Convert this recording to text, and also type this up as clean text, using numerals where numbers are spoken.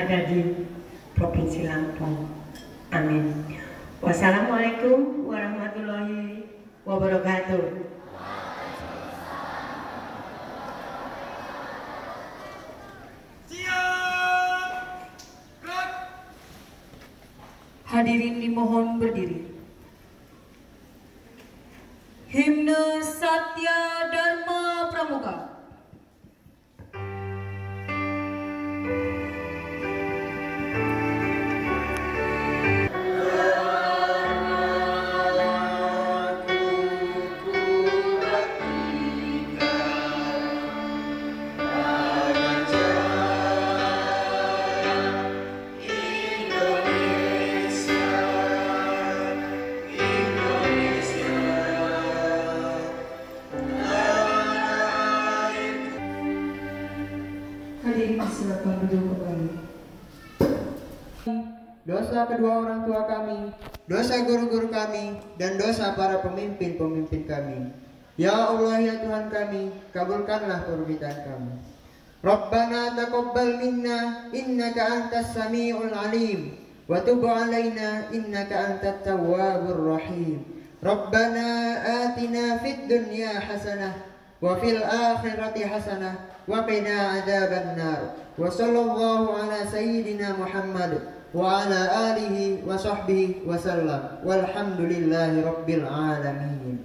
ada di Provinsi Lampung. Amin. Wassalamualaikum warahmatullahi wabarakatuh. Hadirin dimohon berdiri. Himne Satya Dharma Pramuka. Hadirin silakan duduk kembali. Dosa kedua orang tua kami, dosa guru-guru kami, dan dosa para pemimpin-pemimpin kami. Ya Allah ya Tuhan kami, kabulkanlah permintaan kami. Rabbana taqabbal minna innaka antas samiul alim wa tub alaina innaka antat tawwabur rahim. Rabbana atina fid dunya hasanah wa fil akhirati hasanah wa qina adzabannar. Wa sallallahu ala sayyidina Muhammad wa ala alihi wa sahbihi wa sallam. Walhamdulillahi rabbil alamin.